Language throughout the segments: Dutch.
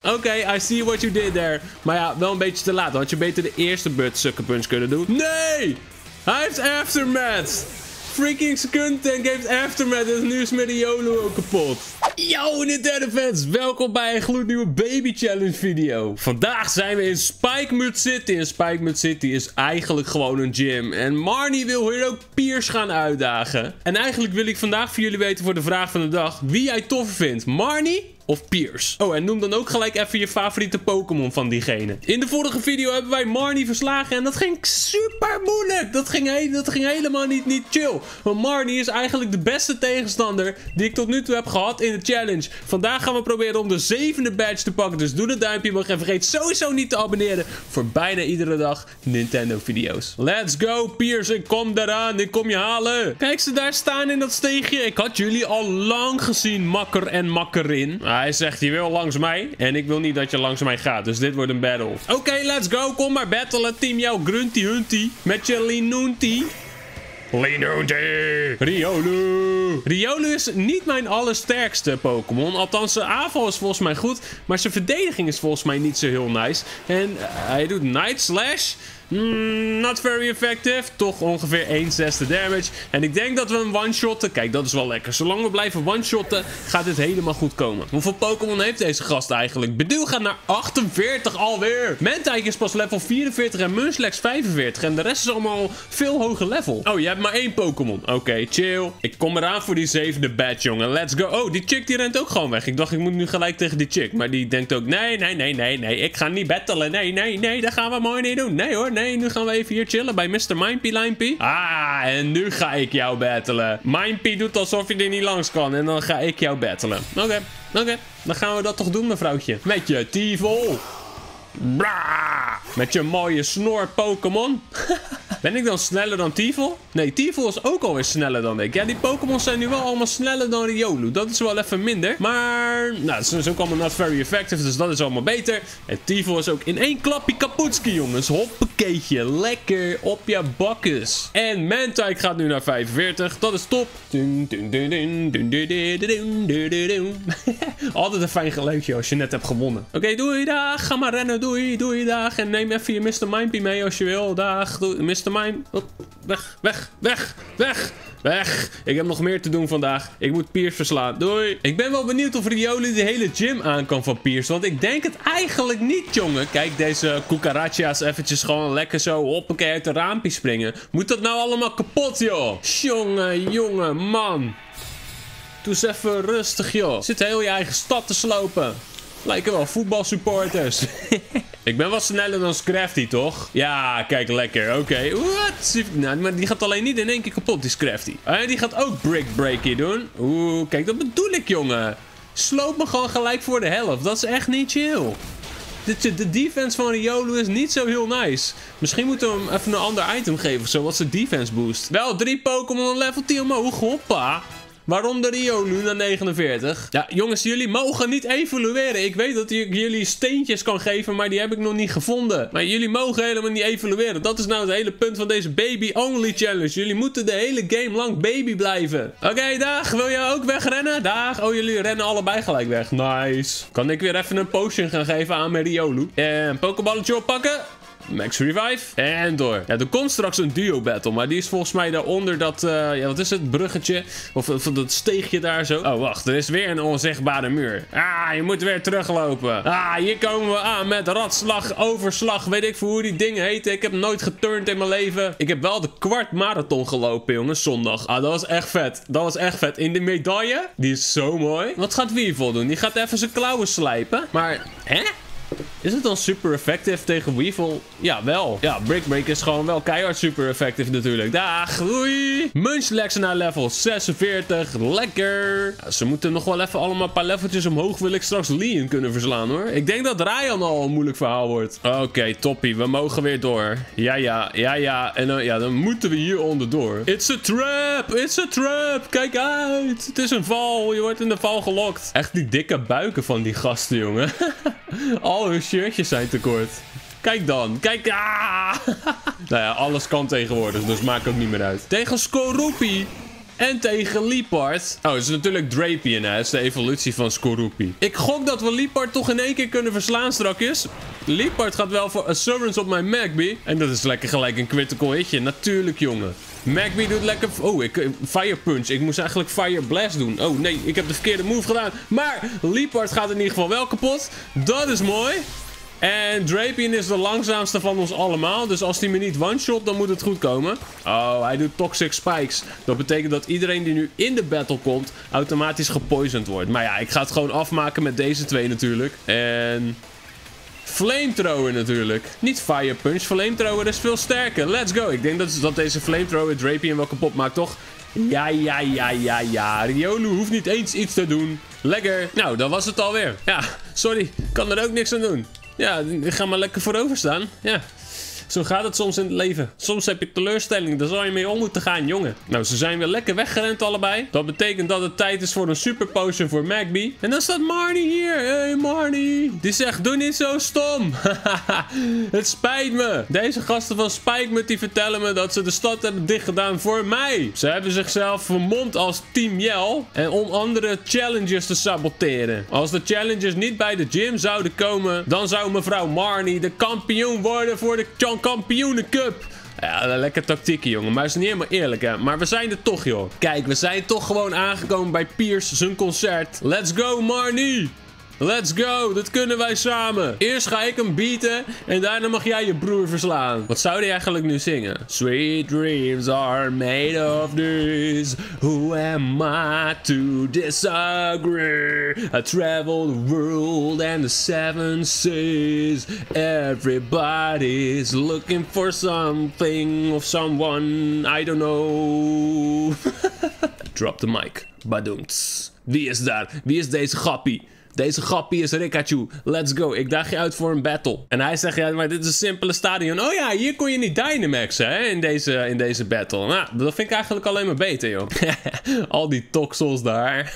Oké, I see what you did there. Maar ja, wel een beetje te laat. Had je beter de eerste Bud Sucker Punch kunnen doen. Nee! Hij heeft Aftermath! Freaking Skuntank heeft Aftermath en nu is met de YOLO ook kapot. Yo Nintendo fans, welkom bij een gloednieuwe Baby Challenge video. Vandaag zijn we in Spikemuth City en Spikemuth City is eigenlijk gewoon een gym. En Marnie wil hier ook Piers gaan uitdagen. En eigenlijk wil ik vandaag voor jullie weten voor de vraag van de dag wie jij toffer vindt, Marnie of Piers. Oh, en noem dan ook gelijk even je favoriete Pokémon van diegene. In de vorige video hebben wij Marnie verslagen en dat ging super moeilijk. Dat ging helemaal niet chill. Want Marnie is eigenlijk de beste tegenstander die ik tot nu toe heb gehad in de challenge. Vandaag gaan we proberen om de 7e badge te pakken. Dus doe het duimpje omhoog en vergeet sowieso niet te abonneren voor bijna iedere dag Nintendo video's. Let's go Piers, ik kom eraan, ik kom je halen. Kijk ze daar staan in dat steegje. Ik had jullie al lang gezien, makker en makkerin. Hij zegt, je wil langs mij. En ik wil niet dat je langs mij gaat. Dus dit wordt een battle. Oké, let's go. Kom maar battlen. Team jou Grunty Hunty. Met je Linoonty. Riolu. Riolu is niet mijn allersterkste Pokémon. Althans, zijn aanval is volgens mij goed. Maar zijn verdediging is volgens mij niet zo heel nice. En hij doet Night Slash. Not very effective. Toch ongeveer 1/6 damage. En ik denk dat we hem one-shotten. Kijk, dat is wel lekker. Zolang we blijven one-shotten, gaat dit helemaal goed komen. Hoeveel Pokémon heeft deze gast eigenlijk? Bedoel gaat naar 48 alweer. Mantike is pas level 44 en Munchlax 45. En de rest is allemaal veel hoger level. Oh, je hebt maar 1 Pokémon. Oké, chill. Ik kom eraan voor die 7e badge, jongen. Let's go. Oh, die chick die rent ook gewoon weg. Ik dacht, ik moet nu gelijk tegen die chick. Maar die denkt ook, nee. Ik ga niet battelen. Nee, dat gaan we mooi niet doen. Nee hoor. Nee, nu gaan we even hier chillen bij Mr. Minepie Linepie. Ah, en nu ga ik jou battelen. Minepie doet alsof je er niet langs kan. En dan ga ik jou battelen. Oké. Dan gaan we dat toch doen, mevrouwtje. Met je T-Vol. Met je mooie snor Pokémon. Ben ik dan sneller dan T-Vol? Nee, T-Vol is ook alweer sneller dan ik. Ja, die Pokémon zijn nu wel allemaal sneller dan Riolu. Dat is wel even minder. Maar, nou, het is ook allemaal not very effective. Dus dat is allemaal beter. En T-Vol is ook in één klapje kapotski, jongens. Hoppakeetje. Lekker op je bakkes. En Mantike gaat nu naar 45. Dat is top. Altijd een fijn geluidje als je net hebt gewonnen. Oké, doei, dag. Ga maar rennen. Doei, dag. En neem even je Mr. Minepie mee als je wil. Dag. Doei, Mr. Mime. Oh, weg. Ik heb nog meer te doen vandaag. Ik moet Piers verslaan. Doei. Ik ben wel benieuwd of Riolu de hele gym aan kan van Piers. Want ik denk het eigenlijk niet, jongen. Kijk, deze cucaracha's eventjes gewoon lekker zo hoppakee uit de raampje springen. Moet dat nou allemaal kapot, joh? Jongen, man. Doe eens even rustig, joh. Zit heel je eigen stad te slopen. Lijken wel voetbalsupporters. Ik ben wat sneller dan Scrafty, toch? Ja, kijk, lekker. Oké. Wat? Nou, maar die gaat alleen niet in één keer kapot, die Scrafty. En die gaat ook Brick Breaky doen. Oeh, kijk, dat bedoel ik, jongen. Sloop me gewoon gelijk voor de helft. Dat is echt niet chill. De defense van Riolu is niet zo heel nice. Misschien moeten we hem even een ander item geven, zoals de defense boost. Wel 3 Pokémon level 10 omhoog. Hoppa. Waarom de Riolu naar 49? Ja, jongens, jullie mogen niet evolueren. Ik weet dat ik jullie steentjes kan geven, maar die heb ik nog niet gevonden. Maar jullie mogen helemaal niet evolueren. Dat is nou het hele punt van deze baby-only challenge. Jullie moeten de hele game lang baby blijven. Oké, dag. Wil jij ook wegrennen? Dag. Oh, jullie rennen allebei gelijk weg. Nice. Kan ik weer even een potion gaan geven aan mijn Riolu? En een pokeballetje oppakken. Max Revive. En door. Ja, er komt straks een duo battle. Maar die is volgens mij daaronder dat... ja, wat is het? Bruggetje. Of dat steegje daar zo. Oh, wacht. Er is weer een onzichtbare muur. Ah, je moet weer teruglopen. Ah, hier komen we aan met ratslag, overslag. Weet ik voor hoe die dingen heten. Ik heb nooit geturnd in mijn leven. Ik heb wel de kwart marathon gelopen, jongens. Zondag. Ah, dat was echt vet. Dat was echt vet. In de medaille. Die is zo mooi. Wat gaat Weevil doen? Die gaat even zijn klauwen slijpen. Maar, hè? Is het dan super effectief tegen Weevil? Ja, wel. Ja, Brick Break is gewoon wel keihard super effectief natuurlijk. Dag, doei. Munchlax naar level 46. Lekker. Ja, ze moeten nog wel even allemaal een paar leveltjes omhoog. Wil ik straks Leon kunnen verslaan, hoor. Ik denk dat Ryan al een moeilijk verhaal wordt. Oké, toppie. We mogen weer door. Ja. En dan moeten we hier onderdoor. It's a trap. Kijk uit. Het is een val. Je wordt in de val gelokt. Echt die dikke buiken van die gasten, jongen. Al hun shirtjes zijn te kort. Kijk dan. Kijk. Ah! Nou ja, alles kan tegenwoordig. Dus maakt ook niet meer uit. Tegen Skorupi. En tegen Liepard. Oh, het is natuurlijk Drapion, hè. Het is de evolutie van Skorupi. Ik gok dat we Liepard toch in één keer kunnen verslaan strakjes. Liepard gaat wel voor Assurance op mijn Magby. En dat is lekker gelijk een critical hitje. Natuurlijk, jongen. Magby doet lekker... Oh, Fire Punch. Ik moest eigenlijk Fire Blast doen. Oh, nee. Ik heb de verkeerde move gedaan. Maar Liepard gaat in ieder geval wel kapot. Dat is mooi. En Drapion is de langzaamste van ons allemaal. Dus als hij me niet one-shot, dan moet het goed komen. Oh, hij doet Toxic Spikes. Dat betekent dat iedereen die nu in de battle komt, automatisch gepoisoned wordt. Maar ja, ik ga het gewoon afmaken met deze twee natuurlijk. En... Flamethrower natuurlijk. Niet Fire Punch. Flamethrower is veel sterker. Let's go. Ik denk dat deze Flamethrower Drapion wel kapot maakt, toch? Ja. Riolu hoeft niet eens iets te doen. Lekker. Nou, dat was het alweer. Ja, sorry. Ik kan er ook niks aan doen. Ja, ik ga maar lekker voorover staan. Ja. Zo gaat het soms in het leven. Soms heb je teleurstelling. Daar zal je mee om moeten gaan, jongen. Nou, ze zijn weer lekker weggerend allebei. Dat betekent dat het tijd is voor een super potion voor Magby. En dan staat Marnie hier. Hey, Marnie. Die zegt, doe niet zo stom. Het spijt me. Deze gasten van Spikemuth die vertellen me dat ze de stad hebben dichtgedaan voor mij. Ze hebben zichzelf vermomd als Team Yell. En om andere challenges te saboteren. Als de challenges niet bij de gym zouden komen, dan zou mevrouw Marnie de kampioen worden voor de kampioenencup. Ja, lekker tactiekje, jongen. Maar het is niet helemaal eerlijk, hè. Maar we zijn er toch, joh. Kijk, we zijn toch gewoon aangekomen bij Piers zijn concert. Let's go, Marnie. Let's go, dat kunnen wij samen. Eerst ga ik hem beaten en daarna mag jij je broer verslaan. Wat zou hij eigenlijk nu zingen? Sweet dreams are made of this. Who am I to disagree? I travel the world and the seven seas. Everybody's looking for something of someone. I don't know. Drop the mic. Badoemts. Wie is daar? Wie is deze gappie? Deze gappie is Rikachu. Let's go. Ik daag je uit voor een battle. En hij zegt, ja, maar dit is een simpele stadion. Oh ja, hier kon je niet Dynamaxen, hè, in deze battle. Nou, dat vind ik eigenlijk alleen maar beter, joh. Al die toxels daar.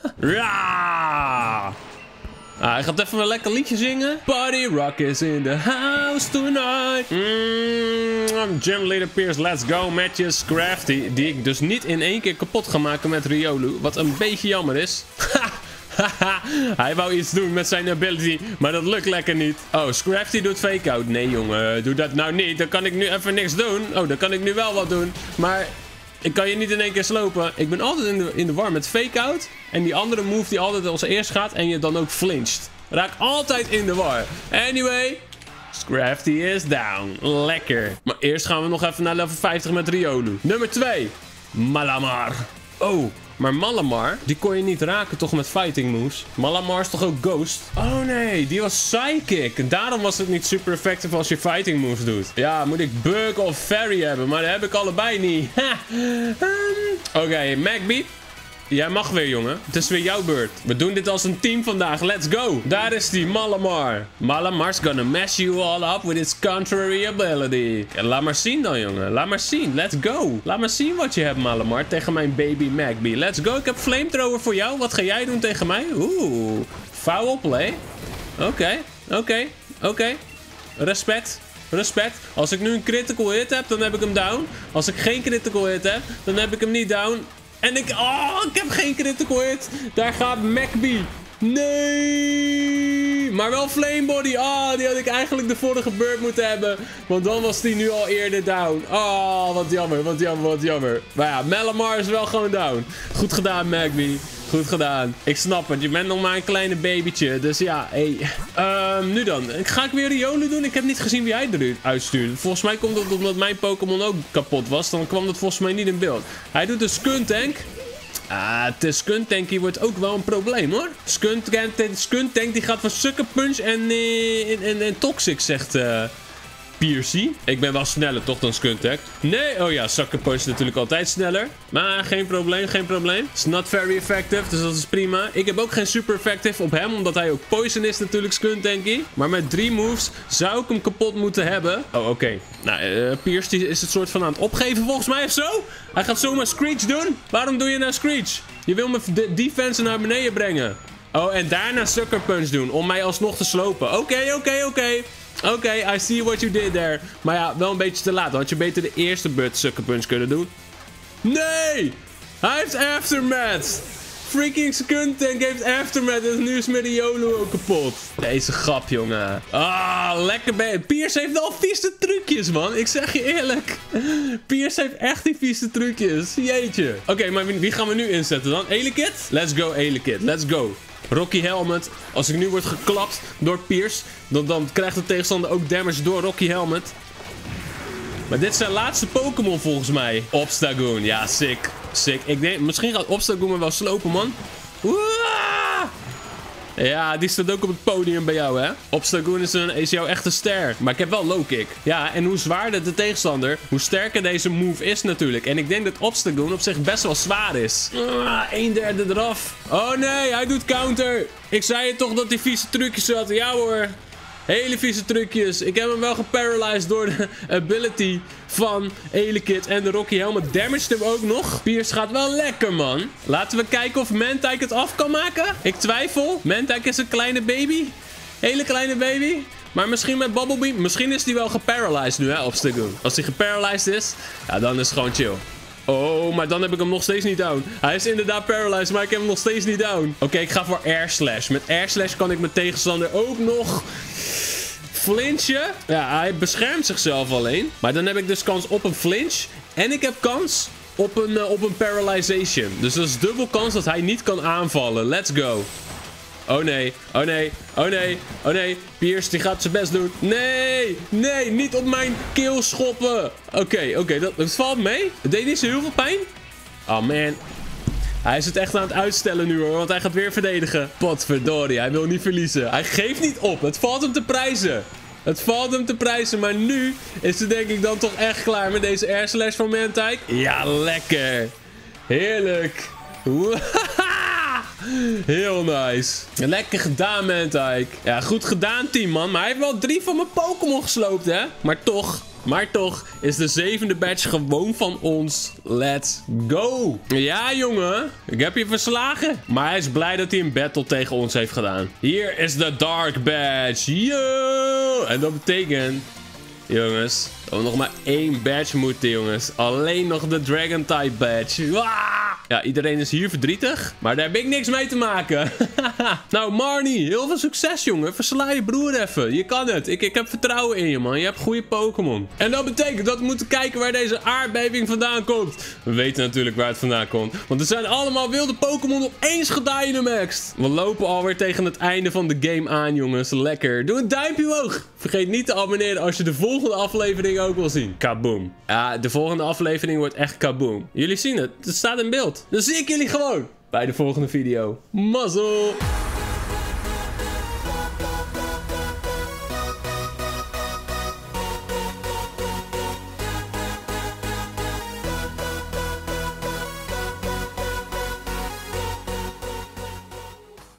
Ja! Hij gaat even een lekker liedje zingen. Party rock is in the house tonight. Gym Leader Piers, let's go. Matches Crafty. Die ik dus niet in één keer kapot ga maken met Riolu. Wat een beetje jammer is. Haha, hij wou iets doen met zijn ability, maar dat lukt lekker niet. Oh, Scrafty doet fake-out. Nee, jongen, doe dat nou niet. Dan kan ik nu even niks doen. Oh, dan kan ik nu wel wat doen. Maar ik kan je niet in één keer slopen. Ik ben altijd in de war met fake-out. En die andere move die altijd als eerst gaat en je dan ook flincht. Raak altijd in de war. Anyway, Scrafty is down. Lekker. Maar eerst gaan we nog even naar level 50 met Riolu. Nummer 2. Malamar. Oh. Maar Malamar, die kon je niet raken toch met fighting moves? Malamar is toch ook Ghost? Oh nee, die was Psychic. En daarom was het niet super effectief als je fighting moves doet. Ja, moet ik Bug of Fairy hebben? Maar dat heb ik allebei niet. Oké, Magby. Jij mag weer, jongen. Het is weer jouw beurt. We doen dit als een team vandaag. Let's go. Daar is die Malamar. Malamar's gonna mess you all up with its contrary ability. Ja, laat maar zien dan, jongen. Laat maar zien. Let's go. Laat maar zien wat je hebt, Malamar. Tegen mijn baby Magby. Let's go. Ik heb Flamethrower voor jou. Wat ga jij doen tegen mij? Oeh. Foul play. Oké. Respect. Als ik nu een critical hit heb, dan heb ik hem down. Als ik geen critical hit heb, dan heb ik hem niet down. En ik heb geen critical hit. Daar gaat Magby. Nee. Maar wel Flame Body. Die had ik eigenlijk de vorige beurt moeten hebben. Want dan was die nu al eerder down. Wat jammer. Maar ja, Malamar is wel gewoon down. Goed gedaan, Magby. Goed gedaan. Ik snap het. Je bent nog maar een kleine babytje. Dus ja, hey. Nu dan. Ga ik weer Riolu doen? Ik heb niet gezien wie hij eruit stuurde. Volgens mij komt het omdat mijn Pokémon ook kapot was. Dan kwam dat volgens mij niet in beeld. Hij doet een Skuntank. De Skuntank hier wordt ook wel een probleem, hoor. Skuntank die gaat van Sucker Punch en Toxic, zegt Piercy. Ik ben wel sneller toch dan Skuntank. Nee, oh ja, Sucker Punch is natuurlijk altijd sneller. Maar geen probleem. It's not very effective, dus dat is prima. Ik heb ook geen super effective op hem, omdat hij ook poison is natuurlijk, Skuntanky. Maar met 3 moves zou ik hem kapot moeten hebben. Oh, oké. Nou, Piercy is het soort van aan het opgeven volgens mij of zo. Hij gaat zomaar Screech doen. Waarom doe je nou Screech? Je wil mijn defense naar beneden brengen. Oh, en daarna Sucker Punch doen, om mij alsnog te slopen. Oké, I see what you did there. Maar ja, wel een beetje te laat. Had je beter de eerste beurt Sucker Punch kunnen doen? Nee! Hij heeft Aftermath. Freaking Skuntank heeft Aftermath. En nu is Mereolo ook kapot. Deze grap, jongen. Ah, lekker bij. Piers heeft al vieze trucjes, man. Ik zeg je eerlijk. Piers heeft echt die vieze trucjes. Jeetje. Oké, maar wie gaan we nu inzetten dan? Elekid? Let's go, Elekid. Let's go. Rocky Helmet. Als ik nu word geklapt door Piers, dan krijgt de tegenstander ook damage door Rocky Helmet. Maar dit is zijn laatste Pokémon volgens mij. Obstagoon. Ja, sick. Sick. Ik denk, misschien gaat Obstagoon me wel slopen, man. Woeah! Ja, die staat ook op het podium bij jou, hè? Obstagoon is jouw echte ster. Maar ik heb wel low kick. Ja, en hoe zwaarder de tegenstander, hoe sterker deze move is natuurlijk. En ik denk dat Obstagoon op zich best wel zwaar is. 1/3 eraf. Oh nee, hij doet counter. Ik zei je toch dat hij vieze trucjes had. Ja hoor. Hele vieze trucjes. Ik heb hem wel geparalyzed door de ability van Elekid. En de Rocky Helmet damaged hem ook nog. Piers gaat wel lekker, man. Laten we kijken of Mantike het af kan maken. Ik twijfel. Mantike is een kleine baby. Hele kleine baby. Maar misschien met Bubble Beam. Misschien is hij wel geparalyzed nu, hè, Obstagoon. Als hij geparalyzed is, ja, dan is het gewoon chill. Oh, maar dan heb ik hem nog steeds niet down. Hij is inderdaad paralyzed, maar ik heb hem nog steeds niet down. Oké, ik ga voor Air Slash. Met Air Slash kan ik mijn tegenstander ook nog flinchen. Ja, hij beschermt zichzelf alleen. Maar dan heb ik dus kans op een flinch. En ik heb kans op een paralyzation. Dus dat is dubbel kans dat hij niet kan aanvallen. Let's go. Oh nee, oh nee, oh nee, oh nee. Piers, die gaat zijn best doen. Nee, nee, niet op mijn keel schoppen. Oké, dat valt mee. Het deed niet zo heel veel pijn. Oh man. Hij is het echt aan het uitstellen nu hoor, want hij gaat weer verdedigen. Potverdorie, hij wil niet verliezen. Hij geeft niet op, het valt hem te prijzen. Het valt hem te prijzen, maar nu is het denk ik dan toch echt klaar met deze Air Slash van Mantike. Ja, lekker. Heerlijk. Heel nice. Lekker gedaan, Mantike. Ja, goed gedaan, team, man. Maar hij heeft wel 3 van mijn Pokémon gesloopt, hè. Maar toch is de 7e badge gewoon van ons. Let's go. Ja, jongen. Ik heb je verslagen. Maar hij is blij dat hij een battle tegen ons heeft gedaan. Hier is de Dark Badge. Yo! En dat betekent, jongens, dat we nog maar 1 badge moeten, jongens. Alleen nog de Dragon Type badge. Waaah! Ja, iedereen is hier verdrietig. Maar daar heb ik niks mee te maken. Nou, Marnie, heel veel succes, jongen. Versla je broer even. Je kan het. Ik heb vertrouwen in je, man. Je hebt goede Pokémon. En dat betekent dat we moeten kijken waar deze aardbeving vandaan komt. We weten natuurlijk waar het vandaan komt. Want er zijn allemaal wilde Pokémon opeens gedynamaxed. We lopen alweer tegen het einde van de game aan, jongens. Lekker. Doe een duimpje omhoog. Vergeet niet te abonneren als je de volgende aflevering ook wil zien. Kaboom. Ja, de volgende aflevering wordt echt kaboom. Jullie zien het. Het staat in beeld. Dan zie ik jullie gewoon bij de volgende video. Mazzel!